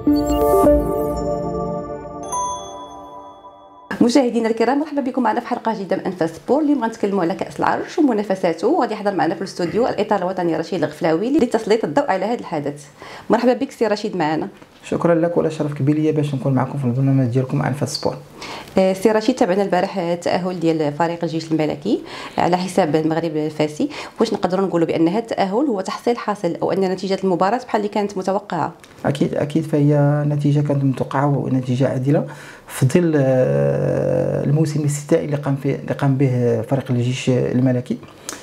مشاهدينا الكرام، مرحبا بكم معنا في حلقه جديده من انفاس سبور. اليوم غنتكلموا على كاس العرش ومنافساته، وغادي يحضر معنا في الاستوديو الاطار الوطني رشيد الغفلاوي لتسليط الضوء على هذا الحدث. مرحبا بك سي رشيد معنا. شكرا لك، ولا شرف كبير ليا باش نكون معكم في البرنامج ديالكم انفاس سبور. سي رشيد، تابعنا البارح التاهل ديال فريق الجيش الملكي على حساب المغرب الفاسي. واش نقدروا نقولوا بان هذا التاهل هو تحصيل حاصل او ان نتيجه المباراه بحال اللي كانت متوقعه؟ اكيد فهي نتيجه كانت متوقعه ونتيجه عادله في ظل الموسم الاستثنائي اللي قام به فريق الجيش الملكي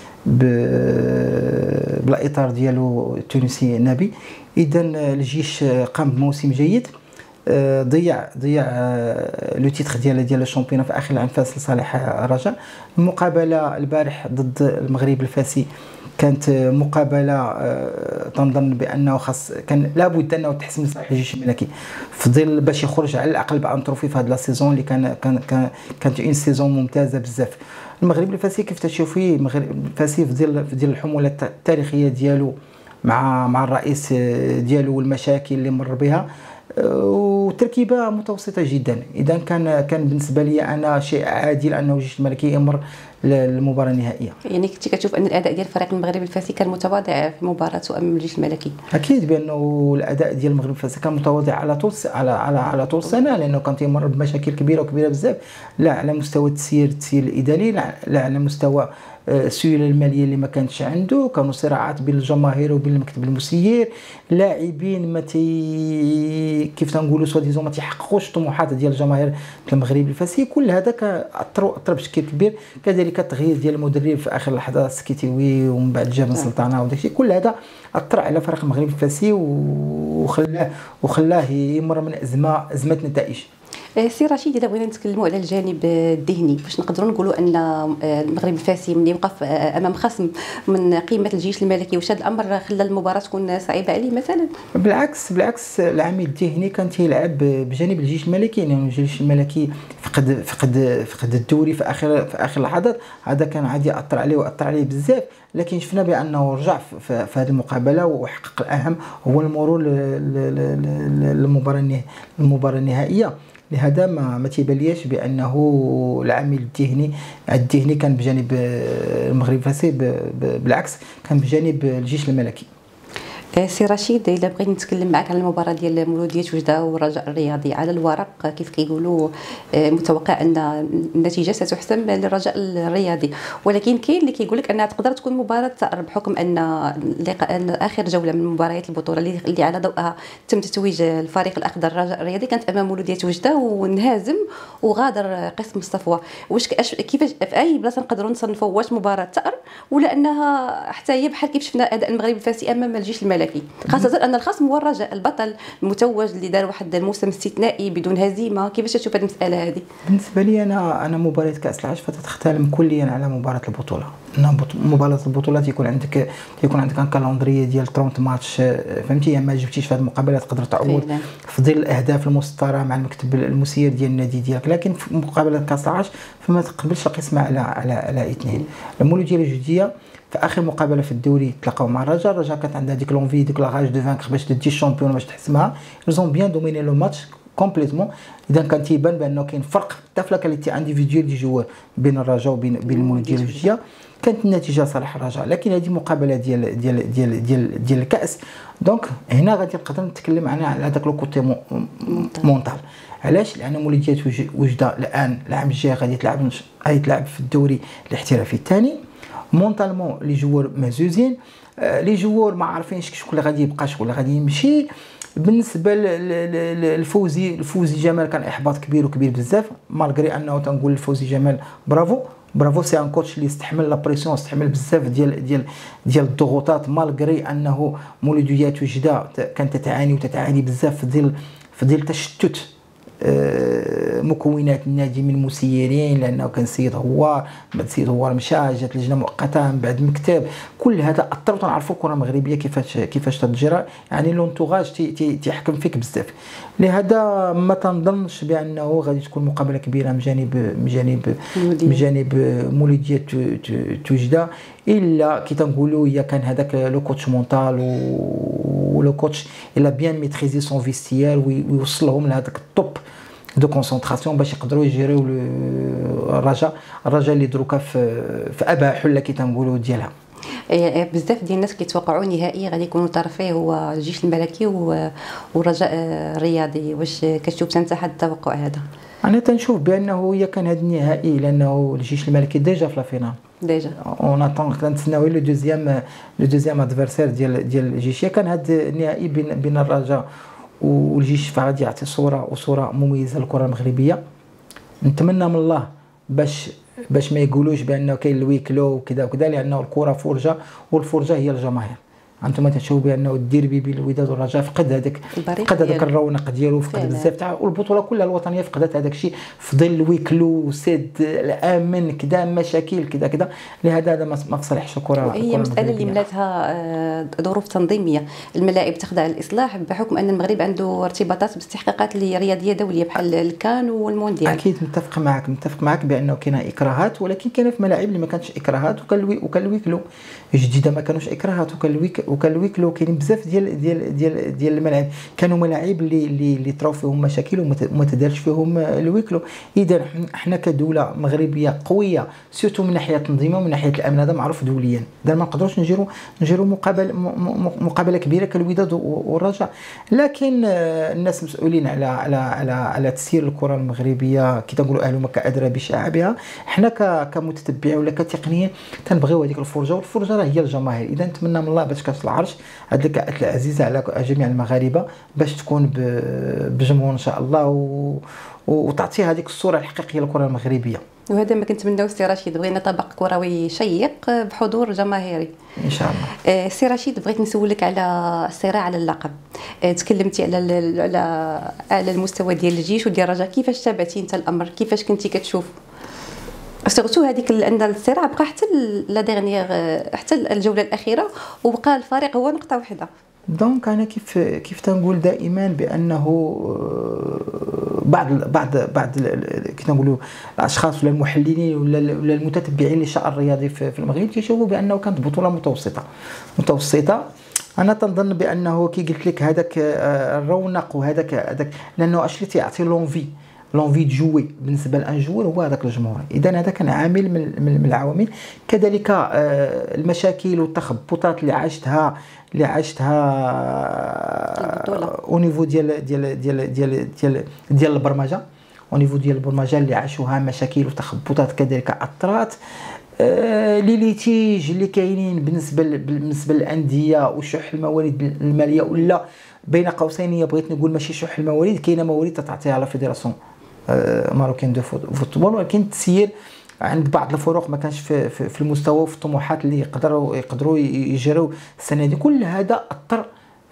بالاطار ديالو التونسي النبي. اذا الجيش قام بموسم جيد، ضيع لو تيتر ديال الشامبيون في اخر الانفاس لصالح الرجاء. المقابله البارح ضد المغرب الفاسي كانت مقابله تنظن بانه كان لابد انه تحسم لصالح الجيش الملكي في ظل باش يخرج على الاقل بان تروفي في هذه السيزون اللي كانت اون سيزون ممتازه بزاف. المغرب الفاسي كيف تشوفي المغرب الفاسي في ظل الحموله التاريخيه ديالو مع الرئيس ديالو والمشاكل اللي مر بها، وتركيبه متوسطه جدا. اذا كان بالنسبه لي انا شيء عادل انه الجيش الملكي يمر للمباراه النهائيه. يعني كنتي كتشوف ان الاداء ديال فريق المغرب الفاسي كان متواضع في مباراته امام الجيش الملكي؟ اكيد بانه الاداء ديال المغرب الفاسي كان متواضع على طول السنه، لانه كان تيمر بمشاكل كبيره بزاف، لا على مستوى التسيير الاداري، لا على مستوى السيوله الماليه اللي ما كانتش عنده. كانوا صراعات بين الجماهير وبين المكتب المسير، لاعبين ما كيف تنقولوا سوا ديزون ما تيحققوش الطموحات ديال الجماهير المغرب الفاسي. كل هذا اثر بشكل كبير. كذلك التغيير ديال المدرب في اخر اللحظات سكيتيوي ومن بعد جاب سلطانه وداك الشيء، كل هذا اثر على فريق المغرب الفاسي وخلاه يمر من ازمه نتائج. سي رشيد، اذا بغينا نتكلموا على الجانب الذهني، باش نقدروا نقولوا ان المغرب الفاسي ملي وقف امام خصم من قيمه الجيش الملكي، واش هذا الامر خلى المباراه تكون صعيبه عليه مثلا؟ بالعكس العامل الذهني كان تيلعب بجانب الجيش الملكي، لانه يعني الجيش الملكي فقد الدوري في اخر اللحظات. هذا كان عادي ياثر عليه بزاف، لكن شفنا بانه رجع في هذه المقابله وحقق الاهم هو المرور للمباراه النهائيه. لهذا ما تيباليش بانه العامل الذهني كان بجانب المغرب الفاسي، بالعكس كان بجانب الجيش الملكي. سي رشيد، الا بغيت نتكلم معك على المباراه ديال مولوديه وجده والرجاء الرياضي، على الورق كيف كيقولوا متوقع ان النتيجه ستحسم للرجاء الرياضي، ولكن كاين اللي كيقول لك انها تقدر تكون مباراه ثأر، بحكم ان اخر جوله من مباريات البطوله اللي على ضوءها تم تتويج الفريق الاخضر الرجاء الرياضي كانت امام مولوديه وجده وانهزم وغادر قسم الصفوه. واش كيفاش في اي بلاصه نقدروا نصنفوا واش مباراه ثأر ولا انها حتى هي بحال كيف شفنا اداء المغرب الفاسي امام الجيش الملكي، خاصة أن الخصم هو الرجاء البطل المتوج اللي دار واحد الموسم استثنائي بدون هزيمة؟ كيفاش تشوف هذه المسألة هذه؟ بالنسبة لي أنا مباراة كأس العرش فتختلف كليا على مباراة البطولة. مباراة البطولة تيكون عندك ان كالندريه ديال 30 ماتش، فهمتي؟ ما جبتيش في هذه المقابلة تقدر تعوض في ظل الأهداف المسطرة مع المكتب المسير ديال النادي ديالك، لكن في مقابلة كأس العرش فما تقبلش القسمة على اثنين. المولودية الوجدية في اخر مقابله في الدوري تلاقاو مع الرجاء كانت عندها ديك لونفي ديك لاغاج دو فانكر باش تدي الشامبيون باش تحسمها. زون بيان دوميني لو ماتش كومبليتمون. اذا كان تيبان بانه كاين فرق حتى في لا كاليتي انديفيديوال دي جوار بين الرجاء وبين المولوديه الوجديه. كانت النتيجه صالح الرجاء، لكن هذه مقابله ديال الكاس، دونك هنا غادي نقدر نتكلم على هذاك لو كوتي مونتال. علاش؟ لان مولوديه وجده الان العام الجاي غادي تلعب في الدوري الاحترافي الثاني. مونتالمون لي جوار مهزوزين، لي جوار ما عارفينش شكون اللي غادي يبقى شكون اللي غادي يمشي. بالنسبه للفوزي جمال كان احباط كبير بزاف، مالغري انه تنقول الفوزي جمال برافو سي ان كوتش اللي استحمل لا بريسيون، استحمل بزاف ديال الضغوطات، مالغري انه مولوديات وجده كانت تتعاني بزاف في ظل تشتت مكونات النادي من مسيرين، لانه كان السيد هوار، بعد السيد هوار مشى، جات لجنه مؤقته من بعد المكتب. كل هذا اثر، تنعرفوا الكره المغربيه كيفاش تتجرى، يعني لونتوغاج تيحكم فيك بزاف. لهذا ما تنظنش بانه غادي تكون مقابله كبيره من جانب مولوديه توجده، الا كي تنقولوا هي كان هذاك لو كوتش مونتال لو كوتش الا بيان ميتريزي سون فيستيير ويوصلهم لهذاك الطوب دو كونسونطراسيون باش يقدروا يجيريو الرجاء اللي دروكا في ابا حله كي تنقولوا ديالها. بزاف ديال الناس كيتوقعوا نهائي غادي يكونوا طرفيه هو الجيش الملكي والرجاء الرياضي. واش كتشوف انت هذا التوقع هذا؟ انا تنشوف بانه هي كان هذا النهائي لانه الجيش الملكي ديجا في لا فينال ديجا اون اتون كنتسناو لو دوزيام ادفيرسير ديال الجيش. كان هذا النهائي بين الرجاء والجيش فغادي يعطي صوره مميزه للكره المغربيه. نتمنى من الله باش ما يقولوش بانه كاين الويكلو وكذا وكذا، لانه الكره فرجه والفرجه هي الجماهير. انتم تشوفوا بانه الديربي بين الوداد والرجاء فقد هذاك الرونق ديالو، فقد بزاف تاع، والبطوله كلها الوطنيه فقدت هذاك الشيء في ظل الويكلو سد الامن كذا مشاكل كذا. لهذا هذا ما في صالحش الكره. هي مساله اللي ملاتها ظروف تنظيميه. الملاعب تخضع للاصلاح بحكم ان المغرب عنده ارتباطات باستحقاقات رياضيه دوليه بحال الكان والمونديال. اكيد متفق معك بانه كاينه اكراهات، ولكن كاينه في ملاعب اللي ما كانتش اكراهات وكان الويكلو جديده ما كانوش اكراهات وكان الويكلو. كاينين بزاف ديال الملاعب كانوا ملاعب اللي طراو فيهم مشاكل وما تدارش فيهم الويكلو. اذا حنا كدوله مغربيه قويه سيرتو من ناحيه التنظيم ومن ناحيه الامن، هذا معروف دوليا. اذا ما نقدروش نجيروا مقابله كبيره كالوداد والرجاء. لكن الناس مسؤولين على تسيير الكره المغربيه كي تنقولوا اهل مكه ادرى بشعبها. حنا كمتتبعين ولا كتقنيين تنبغيو هذيك الفرجه، والفرجه راه هي الجماهير. اذا نتمنى من الله باش كاس العرش هذه الكأس العزيزه على جميع المغاربه باش تكون بجمهور ان شاء الله وتعطي هذيك الصوره الحقيقيه للكره المغربيه. وهذا ما كنتمناو سي رشيد. بغينا طبق كروي شيق بحضور جماهيري ان شاء الله. سي رشيد بغيت نسولك على الصراع على اللقب. تكلمتي على المستوى ديال الجيش وديال الرجاء، كيفاش تابعتي انت الامر؟ كيفاش كنتي كتشوف سورتو هذيك ان الصراع بقى حتى لا ديرنيير حتى الجوله الاخيره وبقى الفريق هو نقطه واحده؟ دونك انا كيف تنقول دائما بانه بعض كي نقولوا الاشخاص ولا المحللين ولا المتتبعين للشأن الرياضي في المغرب تيشوفوا بانه كانت بطوله متوسطه. انا تنظن بانه كي قلت لك هذاك الرونق وهذاك لانه اش اللي تيعطي لونفي تجوي بالنسبه لان جوار هو هذاك الجمهور. اذا هذا كان عامل من العوامل. كذلك المشاكل والتخبطات اللي عاشتها او نيفو ديال البرمجه اللي عاشوها مشاكل وتخبطات كذلك اثرات لي ليتيج اللي كاينين بالنسبه للانديه وشح الموارد الماليه، ولا بين قوسين بغيت نقول ماشي شح الموارد، كاينه موارد تعطيها لا فيدراسيون ماروكين دو فوتبول، ولكن التسيير عند بعض الفرق ما كانش في المستوى وفي الطموحات اللي يقدروا يجروا السنه دي. كل هذا اثر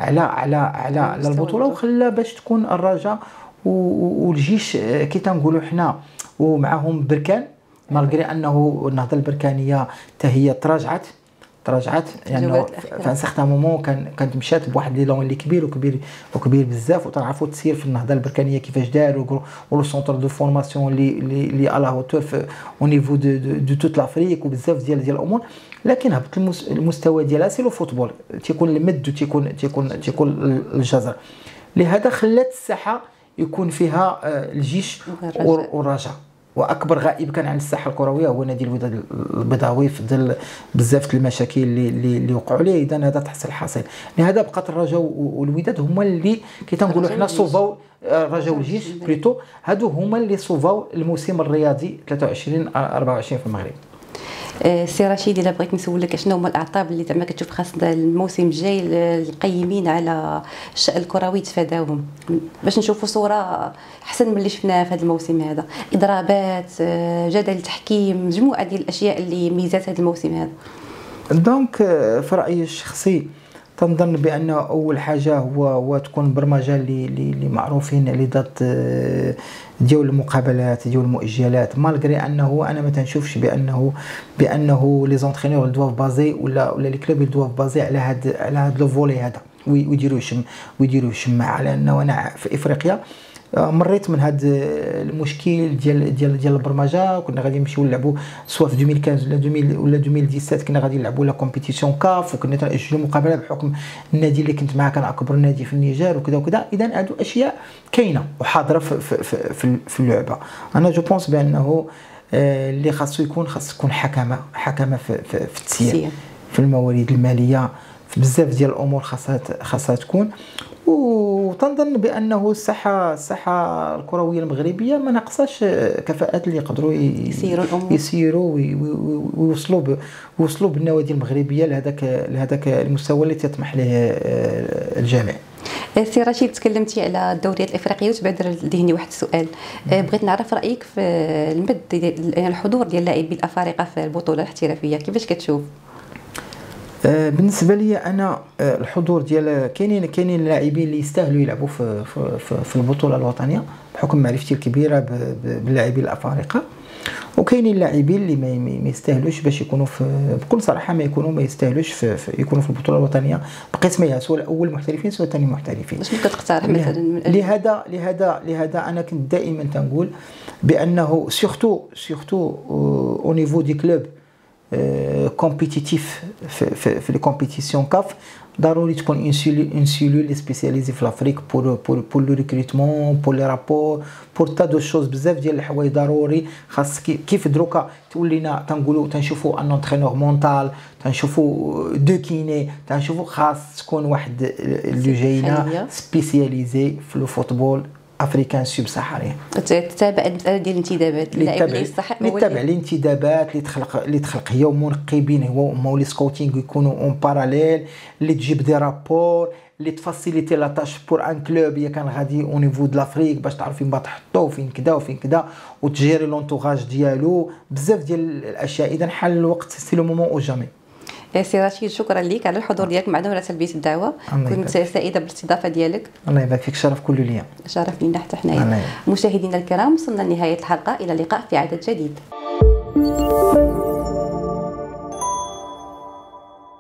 على البطوله وخلى باش تكون الرجاء والجيش كي تنقولوا حنا ومعهم بركان، مالغري انه النهضه البركانيه حتى هي تراجعت يعني في ان سيغتان مومون كانت مشات بواحد لي لون اللي كبير بزاف. وتعرفوا التسيير في النهضه البركانيه كيفاش داروا ولو سونتر دو فورماسيون اللي على هوتور او نيفو دو توت لافريك وبزاف ديال الامور. لكن هبط المستوى ديالها سي لو فوتبول تيكون المد وتيكون الجزر. لهذا خلات الساحه يكون فيها الجيش والرجاء، واكبر غائب كان عن الساحه الكرويه هو نادي الوداد البيضاوي في ظل بزاف المشاكل اللي وقعوا عليه. اذا هذا تحصل حاصل. لهذا بقات الرجاء والوداد هما اللي كي تنقولوا حنا صوفاو الرجاء والجيش بليتو، هادو هما اللي صوفاو الموسم الرياضي 23 24 في المغرب. سي رشيد الا بغيت نسولك شنو هما الاعطاب اللي زعما كتشوف خاص الموسم الجاي القيمين على الشأن الكروي يتفاداوهم باش نشوفوا صوره احسن من اللي شفناها في هذا الموسم هذا؟ اضرابات، جدل تحكيم، مجموعه ديال الاشياء اللي ميزات هذا الموسم هذا. دونك في رايي الشخصي تنظن بان اول حاجه هو تكون برمجه اللي معروفين على ذات ديال المقابلات ديال المؤجلات، مالغري انه انا ما تنشوفش بانه لي زونترينور دوف بازي ولا لي كلوب دوف بازي على هذا لو فولي هذا ويديروا شماعه. على انه انا في افريقيا مريت من هذا المشكل ديال البرمجه. كنا غادي نمشيو نلعبوا سواء في 2015 ولا 2017 كنا غادي نلعبوا لا كومبيتيسيون كاف، وكنا تنأجلوا مقابله بحكم النادي اللي كنت معاه كان اكبر نادي في النيجر وكذا وكذا. اذا هادو اشياء كاينه وحاضره في اللعبه. انا جو بونس بانه اللي خاصو يكون حكمه في التسيير، في الموارد الماليه، في بزاف ديال الامور خاصها تكون. وتنظن بانه الساحه الكرويه المغربيه ما ناقصاش كفاءات اللي يقدروا يسيروا ويوصلوا بالنوادي المغربيه لهذاك المستوى اللي تطمح له الجميع. سي رشيد، تكلمتي على الدوريات الافريقيه وتبادر لذهني واحد السؤال. بغيت نعرف رايك في المد الحضور ديال اللاعبين الافارقه في البطوله الاحترافيه، كيفاش كتشوف؟ بالنسبه لي انا الحضور ديال كاينين لاعبين اللي يستاهلوا يلعبوا في البطوله الوطنيه بحكم معرفتي الكبيره باللاعبين الافارقه، وكاينين لاعبين اللي ما يستاهلوش باش يكونوا بكل صراحه ما يستاهلوش يكونوا في البطوله الوطنيه بقسميها، سواء الاول محترفين سواء الثاني محترفين. شنو كتقترح مثلا؟ لهذا انا كنت دائما تنقول بانه سورتو او نيفو دي كلوب كومبيتيتيف في لي كومبيتيسيون كاف، ضروري تكون اون سيلول سبيسياليزي في لافريك بور لو ريكروتمون، بور لي رابور، بور تا دو شوز، بزاف ديال الحوايج ضروري. خاص كيف دروكا تولينا تنقولوا تنشوفوا ان انترينور مونتال، تنشوفوا دو كيني، تنشوفوا خاص تكون واحد اللي جاينا سبيسياليزي في لو فوتبول افريكان سوب ساحري. تتابع المساله ديال الانتدابات، اللاعب اللي يستحق اللي تابع الانتدابات اللي تخلق هي منقبين هو لي سكوتينغ يكونوا اون باراليل، اللي تجيب دي رابور، اللي تفاسيليتي لا تاش بور ان كلوب الا كان غادي او نيفو د لافريك باش تعرف فين تحطوه فين كذا وفين كذا، وتجيري لونطوراج ديالو، بزاف ديال الاشياء. اذا حل الوقت سي لو مومون او جامي. سي رشيد، شكرا لك على الحضور ديالك معنا وعلى تلبيه الدعوه. كنت سعيده بالاستضافه ديالك. الله يبارك فيك، شرف كل ليا. شرف لينا حتى حنايا. مشاهدينا الكرام، وصلنا لنهايه الحلقه، الى اللقاء في عدد جديد.